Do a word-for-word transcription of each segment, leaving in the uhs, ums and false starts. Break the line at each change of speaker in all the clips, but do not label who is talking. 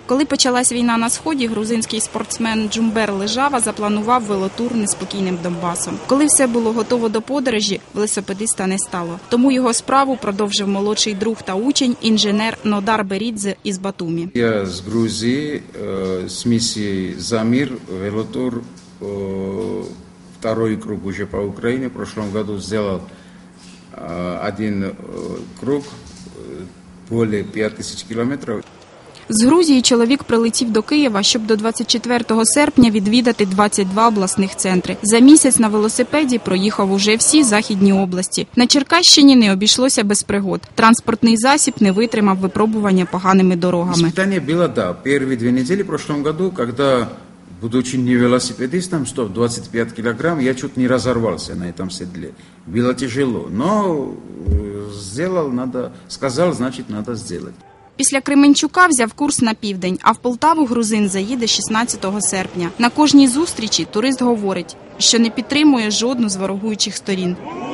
Коли почалась війна на Сході, грузинський спортсмен Джумбер Лежава запланував велотур неспокійним Донбасом. Коли все було готово до подорожі, велосипедиста не стало. Тому його справу продовжив молодший друг та учень, інженер Нодар Берідзе із Батумі.
Я з Грузії, з місії «За мир», велотур, второй круг уже по Украине. В прошлом году сделал один круг, более п'ять тисяч кілометрів.
З Грузії чоловік прилетів до Києва, щоб до двадцять четвертого серпня відвідати двадцять два обласних центри. За місяць на велосипеді проїхав уже всі західні області. На Черкащині не обійшлося без пригод. Транспортний засіб не витримав випробування поганими дорогами.
Испытание было, да, первые две недели в прошлом году, когда, будучи не велосипедистом, сто двадцать пять килограмм, я чуть не разорвался на этом седле. Было тяжело, но сделал, надо, сказал, значит, надо сделать.
Після Кременчука взяв курс на південь, а в Полтаву грузин заїде шістнадцятого серпня. На кожній зустрічі турист говорить, що не підтримує жодну з ворогуючих сторін.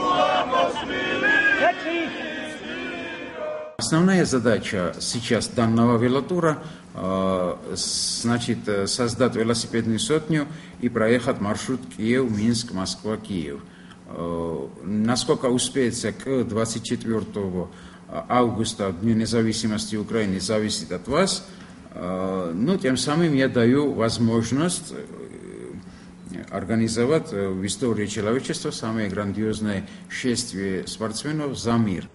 Основная задача сейчас данного велотура значит, создать велосипедную сотню и проехать маршрут Киев, Минск, Москва, Киев. Насколько успеется к двадцать четвёртого августа, Дню независимости Украины, зависит от вас. Но тем самым я даю возможность организовать в истории человечества самое грандиозное шествие спортсменов за мир.